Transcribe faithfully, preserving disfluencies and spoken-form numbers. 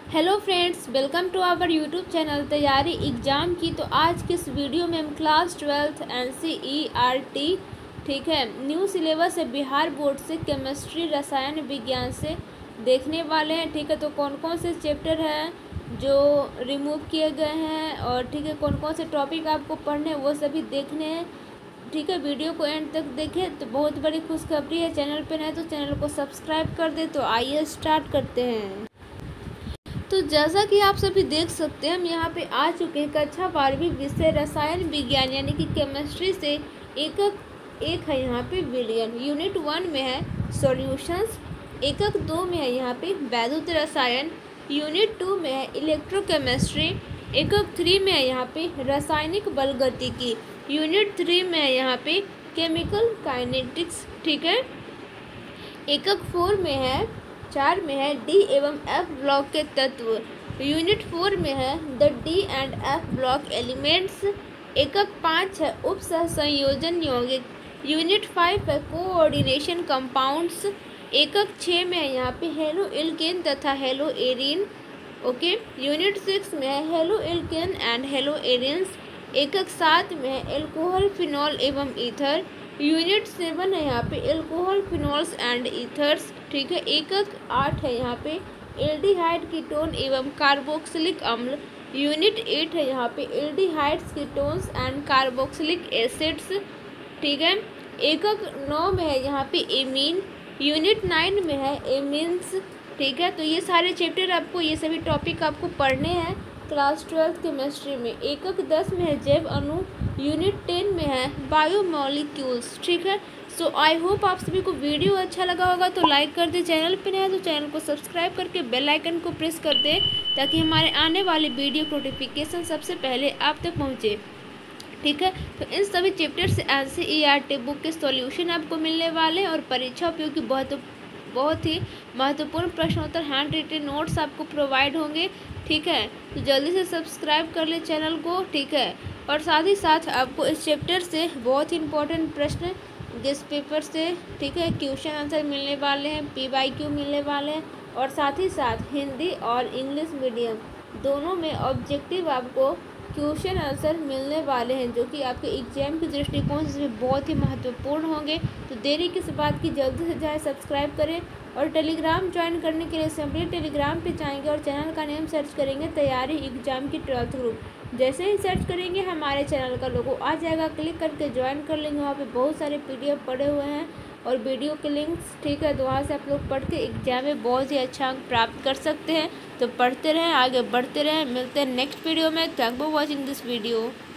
Hello friends, welcome to our YouTube channel तैयारी exam की। तो आज के इस वीडियो में हम class twelfth N C E R T ठीक है न्यू सिलेबस है बिहार बोर्ड से केमिस्ट्री रसायन विज्ञान से देखने वाले हैं। ठीक है, तो कौन कौन से चैप्टर हैं जो रिमूव किए गए हैं और ठीक है कौन कौन से टॉपिक आपको पढ़ने हैं वो सभी देखने हैं। ठीक है, वीडियो को एंड तक देखें। तो बहुत बड़ी खुशखबरी है, चैनल पर है तो चैनल को सब्सक्राइब कर दे। तो आइए स्टार्ट करते हैं। तो जैसा कि आप सभी देख सकते हैं, हम यहाँ पे आ चुके हैं कक्षा बारहवीं विषय रसायन विज्ञान यानी कि केमिस्ट्री से एकक एक है यहाँ पे विलयन। यूनिट वन में है सॉल्यूशंस, एकक दो में है यहाँ पे वैद्युत रसायन, यूनिट टू में है इलेक्ट्रोकेमिस्ट्री, एकक थ्री में है यहाँ पे रासायनिक बलगतिकी, यूनिट थ्री में है यहाँ पे केमिकल काइनेटिक्स। ठीक है, एकक फोर में है चार में है डी एवं एफ ब्लॉक के तत्व, यूनिट फोर में है the D and F block elements, एकक पाँच है उप संयोजन यौगिक, यूनिट फाइव है कोऑर्डिनेशन कंपाउंड्स, एकक छः में है यहाँ पे हेलो एल्केन तथा haloarene. Okay, unit six में है haloalkane and haloarenes, एकक सात में है एल्कोहल फिनॉल एवं ईथर, यूनिट सेवन है यहाँ पे एल्कोहल फिनॉल्स एंड ईथर्स। ठीक है, एकक आठ है यहाँ पे एल्डिहाइड कीटोन एवं कार्बोक्सिलिक अम्ल, यूनिट एट है यहाँ पे aldehydes ketones and carboxylic acids. ठीक है, एकक नौ में है यहाँ पे एमीन, यूनिट नाइन में है एमीन्स। ठीक है, तो ये सारे चैप्टर आपको ये सभी टॉपिक आपको पढ़ने हैं क्लास ट्वेल्थ केमिस्ट्री में। एकक दस में है जैव अणु, यूनिट टेन में है बायोमोलिक्यूल्स। ठीक है, सो आई होप आप सभी को वीडियो अच्छा लगा होगा। तो लाइक कर दे, चैनल पे नया है तो चैनल को सब्सक्राइब करके बेल आइकन को प्रेस कर दे ताकि हमारे आने वाले वीडियो नोटिफिकेशन सबसे पहले आप तक पहुँचे। ठीक है, तो इन सभी चैप्टर से N C E R T book के सॉल्यूशन आपको मिलने वाले हैं और परीक्षा उपयोगी बहुत बहुत ही महत्वपूर्ण प्रश्नोत्तर हैंड रिटन नोट्स आपको प्रोवाइड होंगे। ठीक है, तो जल्दी से सब्सक्राइब कर ले चैनल को। ठीक है, और साथ ही साथ आपको इस चैप्टर से बहुत ही इंपॉर्टेंट प्रश्न गेस्ट पेपर से ठीक है क्वेश्चन आंसर मिलने वाले हैं, पी वाई क्यू मिलने वाले हैं और साथ ही साथ हिंदी और इंग्लिश मीडियम दोनों में ऑब्जेक्टिव आपको क्वेश्चन आंसर मिलने वाले हैं जो कि आपके एग्जाम के दृष्टिकोण से बहुत ही महत्वपूर्ण होंगे। तो देरी किस बात की, जल्दी से जाए सब्सक्राइब करें और टेलीग्राम ज्वाइन करने के लिए सिंपली टेलीग्राम पे जाएंगे और चैनल का नेम सर्च करेंगे तैयारी एग्जाम की ट्वेल्थ ग्रुप। जैसे ही सर्च करेंगे हमारे चैनल का लोगो आ जाएगा, क्लिक करके ज्वाइन कर लेंगे। वहाँ पे बहुत सारे पीडीएफ पड़े हुए हैं और वीडियो के लिंक्स। ठीक है, तो वहाँ से आप लोग पढ़ के एग्जाम में बहुत ही अच्छा अंक प्राप्त कर सकते हैं। तो पढ़ते रहें, आगे बढ़ते रहें। मिलते हैं नेक्स्ट वीडियो में। Thank for watching this video.